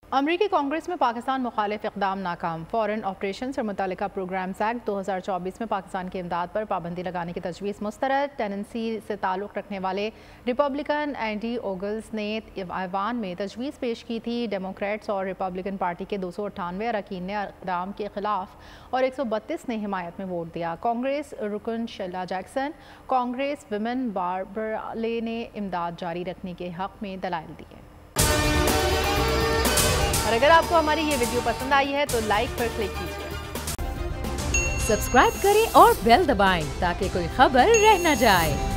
अमरीकी कांग्रेस में पाकिस्तान मुखालिफ इक़दाम नाकाम। फॉरेन ऑपरेशन और मुतल्लिका प्रोग्राम्स एक्ट 2024 में पाकिस्तान की इमदाद पर पाबंदी लगाने की तजवीज़ मुस्तरद। टेनेंसी से ताल्लुक़ रखने वाले रिपब्लिकन एंडी ओगल्स ने ऐवान में तजवीज़ पेश की थी। डेमोक्रेट्स और रिपब्लिकन पार्टी के 298 अरकान ने इक़दाम के खिलाफ और 132 ने हिमायत में वोट दिया। कांग्रेस रुकन Sheila Jackson, Congress women Barbara ने इमदाद जारी रखने के हक़ में दलाइल दिए। और अगर आपको हमारी ये वीडियो पसंद आई है तो लाइक पर क्लिक कीजिए। सब्सक्राइब करें और बेल दबाएं ताकि कोई खबर रह न जाए।